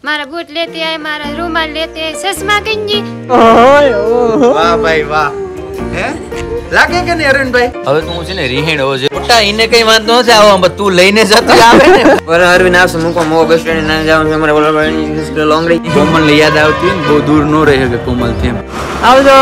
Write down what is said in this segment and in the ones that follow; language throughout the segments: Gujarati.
मारा बूट लेते आए, मारा रुमाल लेते आए, चश्मा कंजी। वाह भाई वाह હે લાગે કે ને અરુણ ભાઈ હવે તું છે ને રીહેણો છે મોટા ઈને કઈ વાંધો ન છે આવો તું લઈને જતી આવે ને પર અરવિંદ આવશે મુકો મો બસ સ્ટેન્ડ ના જાવ છે મારે બોલવાની લોંગડી કોમલ ને યાદ આવતી ને બહુ દૂર ન રહે કે કોમલ થી આવજો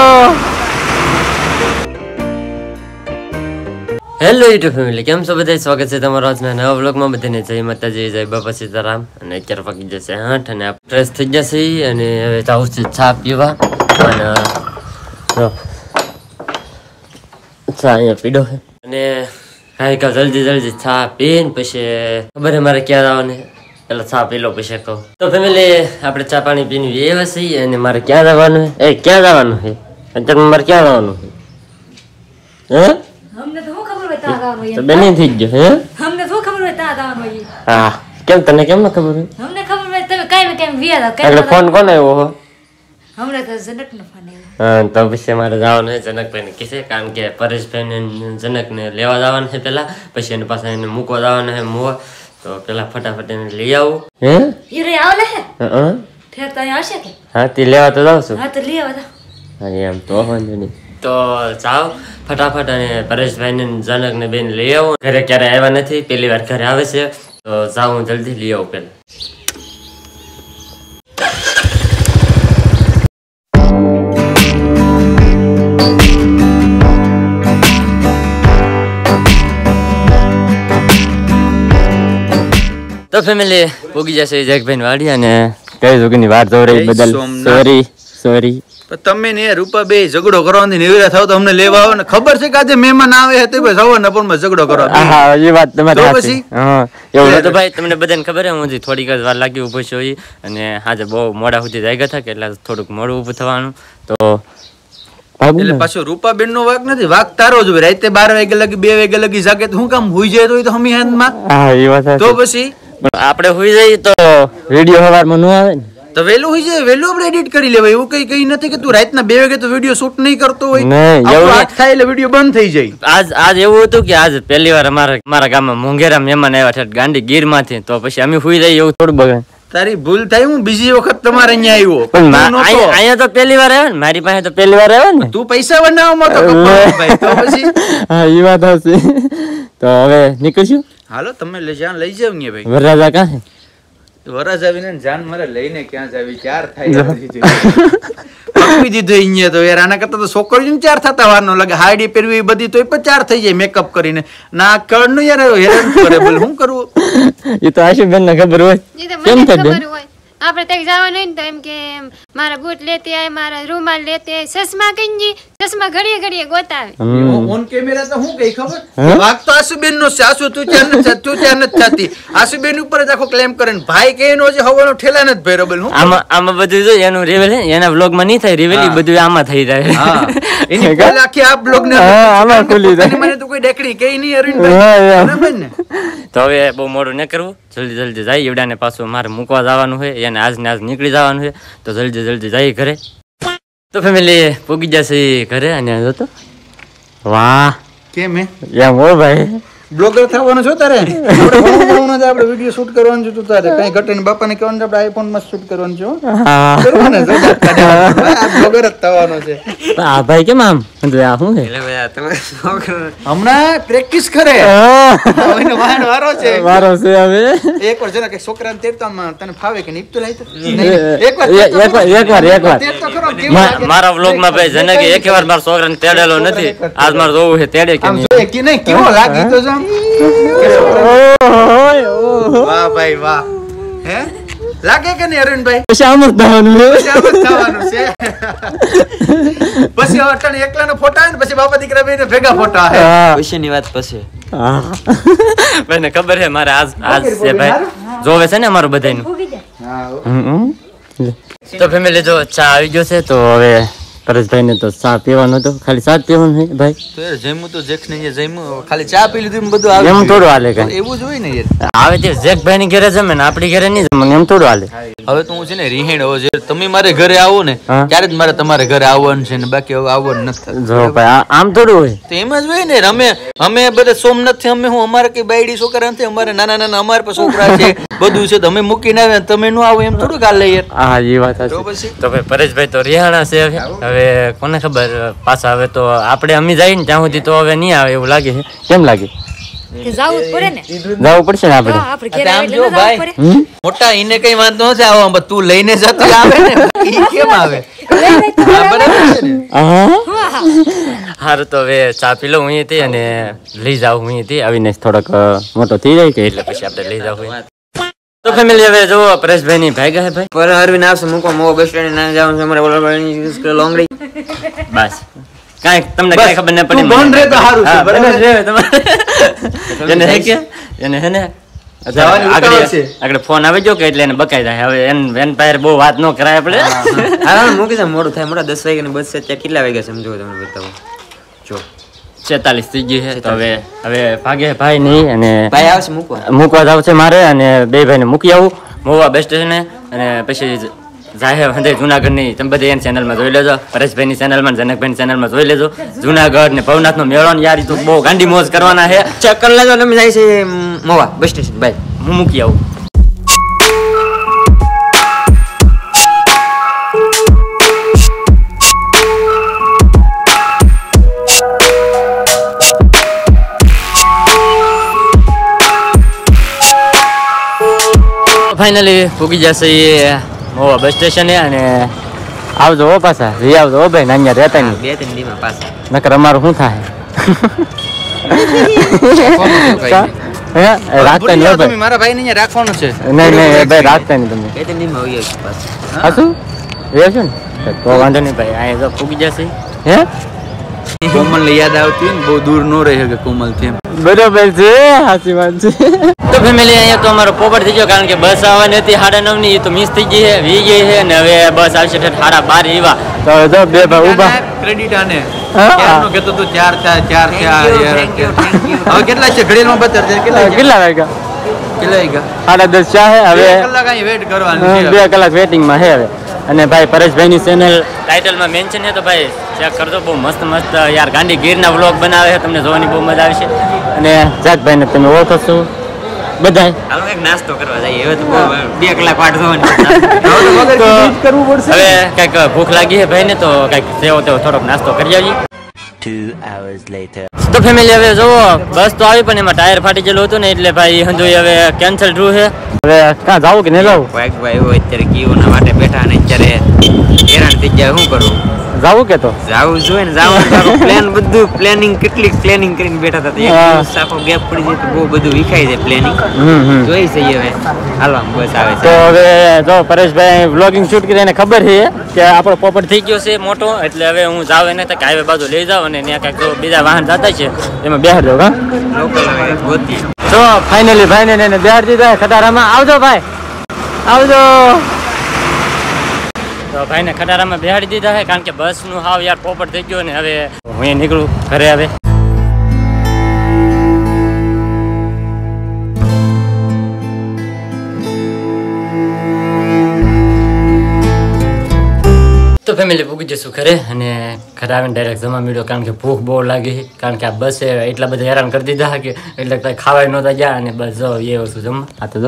હેલો યુટ્યુબ ફેમિલી કેમ છો બધા સ્વાગત છે તમારો આજના નવા વ્લોગમાં બધાને જય માતાજી જય બાપા સીતારામ અને અત્યારે પાકી જશે 8 અને ફ્રેશ થઈ જશે અને હવે જાઉં છું ચા પીવા અને ચા અહીંયા પીડો છે અને કાંઈ કા જલ્દી ચા પીને પછી ખબર મારે ક્યાં જવાનું પેલા ચા પી લો પછી કહું તો ફેમિલી આપણે ચા પાણી પીને એવા છીએ અને મારે ક્યાં જવાનું છે ક્યાં જવાનું છે અત્યારે મારે ક્યાં જવાનું છે હે हमने तो खबर बता रहा हूं तो बनी थी जो है हमने तो खबर बता रहा हूं ये हां केम तने केम न खबर है हमने खबर में तब काई में केम विया था એટલે ફોન કોને આવ્યો હો हमने तो जनक ने फोन આવ્યો હા તો પછી મારે જવાનું છે જનકભાઈ ને કીધે કારણ કે પરેશભાઈ ને જનક ને લેવા જવાનું છે પેલા પછી એની પાસે એને મૂકવા જવાનું છે મોવા તો પેલા ફટાફટ એને લઈ આવું હે ये रे आवले है હા ठेरता यहाँ से के હા તે લેવા તો જાવ છું हां तो ले आवा હા એમ તો વાંધો નહીં તો જાઓ ફટાફટ અને પરેશભાઈ ને જનક ને બેન લઈ આવો ઘરે ક્યારે આવ્યા નથી પહેલી વાર ઘરે આવે છે તો જાઓ હું જલ્દી લઈ આવું પેલા તો ફેમિલી પોગી જશે જગભાઈ ની વાડી અને કઈ જોગની વાત જો રહી બદલ સોરી તમે ને રૂપા બે ઝઘડો કરવાની નિવેરા થાવ તો અમને લેવા આવો ને ખબર છે કે આજે મહેમાન આવે છે તો ભાઈ સવારના પણ ઝઘડો કરો હા એ વાત તમારી સાચી હા એવું તો ભાઈ તમને બધાને ખબર છે હું થોડીક જ વાર લાગી ઊભો છું અને આજે બહુ મોડા સુધી જાગ્યા હતા કે એટલે થોડુંક મોડું ઊભું થવાનું તો એટલે પાછો રૂપાબેન નો વાક નથી વાક તારો જ હોય રાતે 12 વાગે લગી 2 વાગે લગી જાગે તો હું કામ હુઈ જાય તો હમી હાથમાં હા એ વાત તો પછી આપણે હુઈ જઈએ તો વિડિયો સવારમાં ન આવે ને તો વેલું હોય છે વેલું આપણે એડિટ કરી લેવાય એવું કઈ નથી કે તું રાતના 2 વાગે તો વિડિયો શૂટ નહીં કરતો હોય એવું આજ થાય એટલે વિડિયો બંધ થઈ જાય આજ એવું હતું કે આજ પહેલી વાર મારા ગામમાં મોંઘેરા મહેમાન આવ્યા છે ગાંડી ગીર માંથી તો પછી અમે હુઈ જઈએ એવું થોડું બગડે તારી ભૂલ થાય હું બીજી વખત તમારે અહીંયા આવ્યો પણ અહીંયા તો પહેલી વાર આવ્યો ને મારી પાસે તો પહેલી વાર આવ્યો ને તું પૈસા બનાવવામાં તો ભાઈ તો પછી હા એ વાત હશે તો હવે નીકળશું હાલો તમે લઈ જાવ ને ભાઈ વરરાજા કાં વરાજાવીને જાન મારે લઈને ક્યાં જાવી ચાર થાય આપી દીધું અહીંયા તો યાર આના કરતા તો છોકરીઓને ચાર થતા વાર નો લાગે હાડી પહેરવી બધી તો પણ ચાર થઈ જાય મેકઅપ કરીને ના કળનું યાર હેરાન કરે બોલ શું કરવું એ તો આશુબેન ને ખબર હોય કેમ ખબર હોય આપણે તક જવાનું હોય ને તો એમ કે મારા બૂટ લેતે આય, મારા રૂમાલ લેતે આય, ચશ્મા કંજી ચશ્મા ઘડીએ ગોતાવે ઓન કેમેરા તો હું કઈ ખબર વાક તો આશુબેન નો છે આશુ તું ત્યાં નથી થતી આશુબેન ઉપર જ આખો ક્લેમ કરે ને ભાઈ કે એનો જે હવાનો ઠેલા નથી ભેરેબલ હું આમાં બધું જો એનું રિવેલ એના વ્લોગ માં નહીં થાય રિવેલ બધું આમાં થઈ જાય હા એની કોલ આખી આ બ્લોગ ને આમાં ખુલી જાય મને તો કોઈ ડેકડી કે નહીં અરવિંદભાઈ બરાબર ને તો હવે બહુ મોડું ન કરવું જલ્દી જાય એવડાને પાછું મારે મૂકવા જવાનું છે એને આજ નીકળી જવાનું છે તો જલ્દી જાય ઘરે તો ફેમિલી પૂગી જશે ઘરે અને જોતો વાહ કેમ હે યા મો ભાઈ બ્લોગર થવાનું છો તારે આપણે વિડિયો શૂટ કરવાનું છે તું તારે કઈ ઘટે ને બાપાને કહેવાનું છે આપણે આઈફોન માં શૂટ કરવાનું છે હા કરવાનું છે આ બ્લોગર જ થવાનો છે આ ભાઈ કેમ આમ આ શું છે એટલે ભાઈ તમે હમણાં પ્રેક્ટિસ કરે એનો વારો છે હવે એકવાર જરા કે છોકરાને તેડતો તને ફાવે કે નહીં તો લાઈ એકવાર મારા વ્લોગ માં ભાઈ જનકે એકવાર મારા છોકરાને તેડેલો નથી આજ મારે જોવું છે તેડે કે નહીં કે નહીં કેવો લાગી તો જો વાહ ભાઈ વાહ હે લાગે કે નહીં અરવિંદભાઈ પછી આમ જ થવાનું છે પછી અટણ એકલાનો ફોટા આવે ને પછી બાપા દીકરા બેને ભેગા ફોટા આવે પછીની વાત પછી ભાઈને ખબર છે મારે આજ છે ભાઈ જોવે છે ને અમારું બધાનું ઉગી જાય તો ફેમિલી જો ચા આવી ગયો છે તો હવે પરેશભાઈ ને તો ચા પીવાનો હતો, ખાલી ચા પીવાનું છે ભાઈ. તો યાર જમ્યું તો જેક્સ ને જમ્યું, ખાલી ચા પી લીધું બધું આવે એમ થોડું હાલે કઈ. એવું જ હોય ને યાર. આવે તે જેકભાઈ ની ઘરે જમે ને આપડી ઘરે નહીં જમે, એમ થોડું હાલે. હવે તો હું છે ને રીહેણ હોવો જોઈએ. તમે મારે ઘરે આવો ને ત્યારે જ મારે તમારે ઘરે આવવાનું છે ને, બાકી હવે આવવાનું નથી. જો ભાઈ આમ થોડું હોય. તો એમ જ હોય ને. અમે બધા સોમનાથ થી અમે હું અમારે કઈ બાયડી છોકરા નથી, અમારે નાના નાના અમારે પણ છોકરા છે બધું છે, તો અમે મૂકીને આવે તમે નો આવો એમ થોડું કાલે યાર. હા એ વાત સાચી. તો ભાઈ પરેશભાઈ તો રિહાણા છે હવે કોને ખબર પાછા. હવે તો આપણે અમી જાય ને ત્યાં સુધી તો હવે નહીં આવે એવું લાગે છે. કેમ લાગે? જવું પડે ને, જવું પડશે ને આપણે. આમ જો ભાઈ મોટા એને કઈ વાંધો નથી આવો, તું લઈને જતો આવે ને ઈ કેમ આવે? હારું તો હવે ચા પી લઉં અહીંથી અને લઈ જાવ અહીંથી. અવિનાશ થોડોક મોટો થઈ જાય કે એટલે પછી આપણે લઈ જાવ. તો ફેમિલી હવે જો પરેશભાઈ ની ભાગ્યા હે ભાઈ પર અરવિંદ આવશે મૂકો મો બસ સ્ટેન્ડ ના જવાનું છે અમારે ઓલા લોંગડી. બસ કાંઈ તમને કાંઈ ખબર ન પડી. બંધ રહે તો સારું છે બરાબર તમારે. એને હે કે એને હે ને આગળ ફોન આવી ગયો કે એટલે એને બકાઈ જાય. હવે એન પાસે બહુ વાત ન કરાય આપણે. હા મૂકી દે, મોડું થાય. મોડા 10 વાગ્યા ની બસ છે, ત્યાં કેટલા વાગ્યા સમજો તમને બતાવો. જો 46 થઈ ગઈ છે. તો હવે ભાગે ભાઈ નહીં અને ભાઈ આવશે મૂકવા જાવ છે મારે, અને બે ભાઈને મૂકી આવું મોવા બસ સ્ટેશને, અને પછી જાહે હંધે જુનાગઢ ની તમે બધી એની ચેનલમાં જોઈ લેજો, પરેશભાઈ ની ચેનલમાં, જનકભાઈ ચેનલમાં જોઈ લેજો. જુનાગઢ ને ભવનાથ નો મેળો યાર તો બહુ ગાંડી મોજ કરવાના છે. ચેક કરી લેજો. તમે જાય છે મોવા બસ સ્ટેશન. ભાઈ હું મૂકી આવું. ફાઇનલી પૂગી જશે એ મોવા બસ સ્ટેશને, અને આવજો હો પાછા રી આવજો હો ભાઈ. અહીંયા રહેતા નહીં 2-3 દીમાં પાછા, નકર અમારું શું થાય? રાખતા નહીં ભાઈ, મારા ભાઈ ને રાખવાનું છે. નહીં ભાઈ રાખતા નહીં તમે. 2-3 દીમાં આવી જશે પાછા. હા શું એ છે ને તો વાંધો નહીં ભાઈ. અહીંયા તો પૂગી જશે. હે કોમલ ને યાદ આવતી હોય ને, બહુ દૂર નો રહે કે કોમલ થી. બરોબર છે, સાચી વાત છે. તો ફેમિલી અહીંયા તો અમારો પોપટ થઈ ગયો, કારણ કે બસ આવવાની હતી 9:30 ની, એ તો મિસ થઈ ગઈ છે, વી ગઈ છે, અને હવે બસ આવશે 12:30 એવા. તો જો બે ભાઈ ઊભા ક્રેડિટ આને ક્યારનો કહેતો તો 4 થયા હવે કેટલા છે ઘડીમાં બતાર છે કેટલા વાગ્યા 10:30 છે. હવે 2 કલાક અહીં વેઇટ કરવાનું છે, 2 કલાક વેટિંગમાં છે હવે. અને ભાઈ પરેશભાઈ ની ચેનલ ટાઇટલમાં મેન્શન છે, તો ભાઈ ચેક કરજો. બહુ મસ્ત મસ્ત યાર ગાંડી ગીરના વ્લોગ બનાવે છે, તમને જોવાની બહુ મજા આવશે. અને જાકભાઈ ને તમે ઓળખો છો બધા. હાલો એક નાસ્તો કરવા જઈએ. હવે તો 2 કલાક વાટ જોવાની. હવે કઈક ભૂખ લાગી છે ભાઈ ને, તો કઈક સેવો તેવો થોડોક નાસ્તો કરી આવીએ. 2 hours later. તો ફેમિલી હવે જોવો બસ તો આવી, પણ એમાં ટાયર ફાટી ગયેલું હતું ને, એટલે ભાઈ હંધુ હવે કેન્સલ થયું છે. હવે ક્યાં જાવું કે નહીં જાવું? ભાઈ હોય અત્યારે કીઓના માટે બેઠા ને અત્યારે હેરાન થઈ જાય. શું કરવું? જાવું કે તો જાવું જોઈએ ને. જાવું પ્લાન બધું પ્લાનિંગ કેટલીક પ્લાનિંગ કરીને બેઠા હતા. સાફો ગેપ પડી જાય તો બહુ બધું વિખાઈ જાય પ્લાનિંગ. જોઈ છે હવે હાલો બસ આવે છે. તો હવે જો પરેશભાઈ વ્લોગિંગ શૂટ કરીને ખબર છે કે આપણો પોપટ થઈ ગયો છે મોટો, એટલે હવે હું જાવ એને તો હાઈવે બાજુ લઈ જાવ, અને ત્યાં કાંઈક જો બીજા વાહન જતા છે એમાં બેહાડ દો. હા લોકલ હવે ગોતી. તો ફાઇનલી ભાઈ ને એને બેહાડ દીધા ખટારામાં. આવજો ભાઈ આવજો. તો ભાઈ ને ખટારામાં બેહાડી દીધા છે, કારણ કે બસ નું હાવ યાર પોપટ થઈ ગયો ને. હવે હું નીકળું ઘરે. હવે તો ફેમિલી પૂગી જશું ઘરે, અને ઘરે આવીને ડાયરેક્ટ જમવા મળ્યો, કારણ કે ભૂખ બહુ લાગી. કારણ કે આ બસે એટલા બધા હેરાન કરી દીધા કે એટલે કઈ ખાવાય નહોતા ગયા, અને બસ જો એ વસ્તુ જમવા. આ તો જો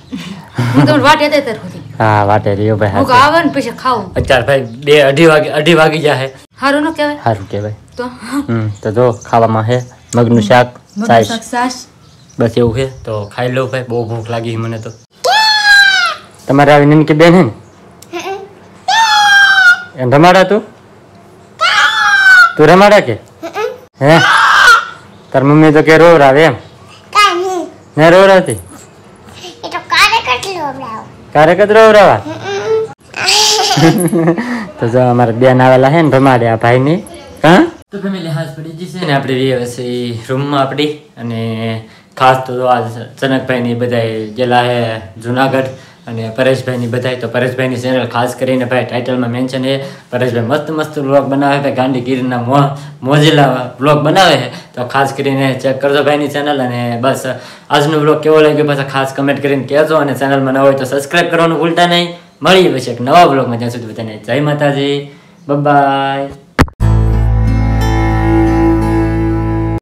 હા વાટે રહ્યો ભાઈ. અત્યારે ભાઈ 2-2:30 વાગી જાય. સારું કહેવાય. તો જો ખાવામાં છે મગનું શાક, છાશ, બસ એવું છે. તો ખાઈ લઉં ભાઈ, બહુ ભૂખ લાગી મને તો. તમારે આવી નનકી બેન હે ને એમ રમાડા? તું રમાડા કે હે? તાર મમ્મી તો કે રોવરાવે એમ ને? રોવરાવતી ક્યારેક જ રોવરાવા. તો જો અમારા બેન આવેલા હે ને રમાડે આ ભાઈ ની. હા તો ફેમિલી હાથ પડી જશે ને આપણે રૂમમાં આપણી. અને ખાસ તો આ જનકભાઈ ની બધા ગયેલા હે જુનાગઢ, અને પરેશભાઈની બધાય. તો પરેશભાઈની ચેનલ ખાસ કરીને ભાઈ ટાઇટલમાં મેન્શન છે. પરેશભાઈ મસ્ત મસ્ત વ્લોગ બનાવે છે, ગાંધીગીરીના મોજીલા વ્લોગ બનાવે છે. તો ખાસ કરીને ચેક કરજો ભાઈની ચેનલ. અને બસ આજનો વ્લોગ કેવો લાગ્યો પાછા ખાસ કમેન્ટ કરીને કહેજો. અને ચેનલમાં ન હોય તો સબસ્ક્રાઈબ કરવાનું ભૂલતા નહીં. મળીએ પછી એક નવા વ્લોગમાં. ત્યાં સુધી બધાને જય માતાજી, બાય.